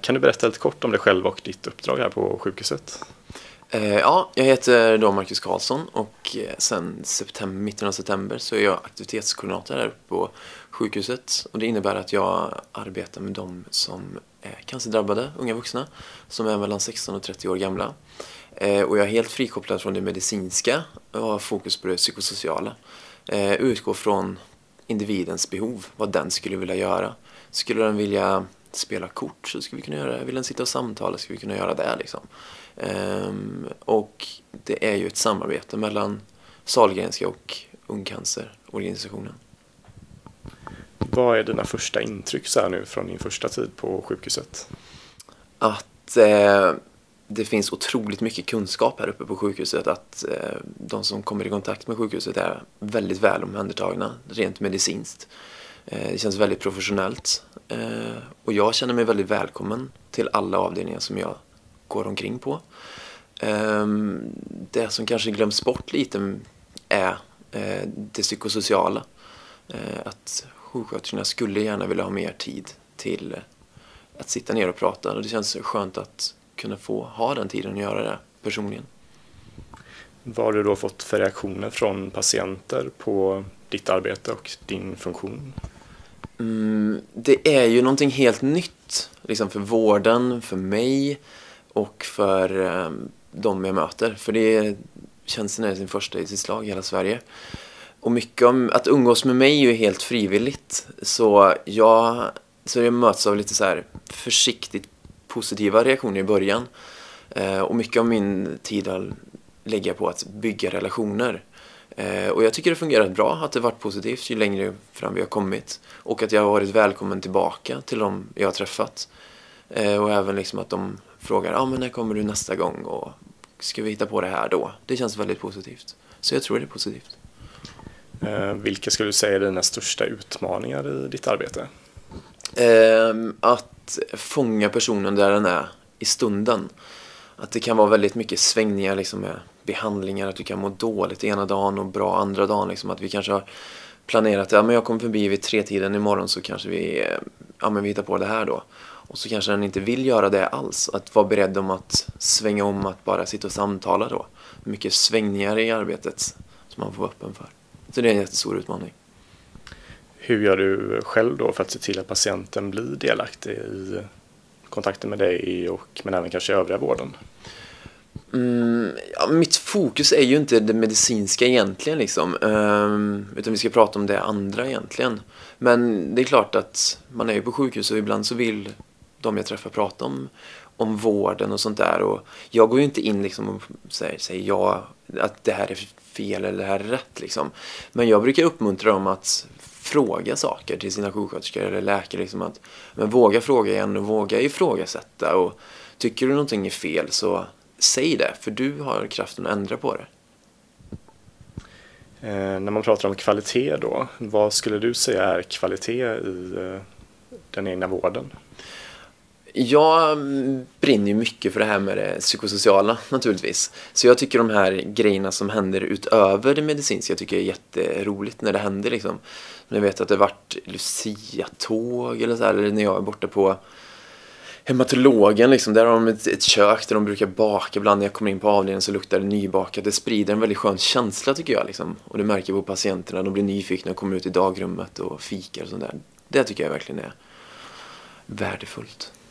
Kan du berätta lite kort om dig själv och ditt uppdrag här på sjukhuset? Ja, jag heter då Marcus Karlsson och sen mitten av september så är jag aktivitetskoordinator här på sjukhuset. Och det innebär att jag arbetar med de som är cancerdrabbade, unga vuxna, som är mellan 16 och 30 år gamla. Och jag är helt frikopplad från det medicinska och har fokus på det psykosociala. Utgår från individens behov, vad den skulle vilja göra. Skulle den vilja spela kort så skulle vi kunna göra det. Vill den sitta och samtala så skulle vi kunna göra det liksom. Och det är ju ett samarbete mellan Sahlgrenska och Ungcancerorganisationen. Vad är dina första intryck så här nu från din första tid på sjukhuset? Att det finns otroligt mycket kunskap här uppe på sjukhuset. Att de som kommer i kontakt med sjukhuset är väldigt väl omhändertagna, rent medicinskt. Det känns väldigt professionellt. Och jag känner mig väldigt välkommen till alla avdelningar som jag går omkring på. Det som kanske glöms bort lite är det psykosociala. Att sjuksköterskorna skulle gärna vilja ha mer tid till att sitta ner och prata. Och det känns skönt att kunna få ha den tiden och göra det personligen. Vad har du då fått för reaktioner från patienter på ditt arbete och din funktion? Det är ju någonting helt nytt liksom för vården, för mig och för de jag möter. För det känns när det är sin första i sitt slag i hela Sverige. Och mycket om att umgås med mig är ju helt frivilligt. Så jag möts av lite så här försiktigt positiva reaktioner i början. Och mycket av min tid lägger jag på att bygga relationer. Och jag tycker det fungerar bra, att det varit positivt ju längre fram vi har kommit. Och att jag har varit välkommen tillbaka till dem jag har träffat. Och även liksom att de frågar, men när kommer du nästa gång? Och ska vi hitta på det här då? Det känns väldigt positivt. Så jag tror det är positivt. Vilka skulle du säga är dina största utmaningar i ditt arbete? Att fånga personen där den är i stunden. Att det kan vara väldigt mycket svängningar liksom med behandlingar. Att du kan må dåligt ena dagen och bra andra dagen. Liksom att vi kanske har planerat, men jag kommer förbi vid 3-tiden imorgon så kanske vi hittar på det här då. Och så kanske den inte vill göra det alls. Att vara beredd om att svänga om, att bara sitta och samtala då. Mycket svängningar i arbetet som man får vara öppen för. Så det är en jättestor utmaning. Hur gör du själv då för att se till att patienten blir delaktig i kontakten med dig men även kanske övriga vården? Mitt fokus är ju inte det medicinska egentligen liksom. Utan vi ska prata om det andra egentligen. Men det är klart att man är ju på sjukhus och ibland så vill de jag träffar prata om vården och sånt där. Och jag går ju inte in liksom och säger ja, att det här är fel eller det här är rätt liksom. Men jag brukar uppmuntra dem att fråga saker till sina sjuksköterskor eller läkare liksom men våga fråga igen och våga ifrågasätta, och tycker du någonting är fel så säg det, för du har kraften att ändra på det. När man pratar om kvalitet då, vad skulle du säga är kvalitet i den egna vården? Jag brinner ju mycket för det här med det psykosociala naturligtvis. Så jag tycker de här grejerna som händer utöver det medicinska, jag tycker är jätteroligt när det händer liksom. Jag vet att det varit Lucia-tåg eller så här, eller när jag är borta på hematologen liksom, där har de ett kök där de brukar baka. Ibland när jag kommer in på avdelningen så luktar det nybakat. Det sprider en väldigt skön känsla tycker jag liksom. Och det märker på patienterna, de blir nyfikna och kommer ut i dagrummet och fikar och sånt där. Det tycker jag verkligen är värdefullt.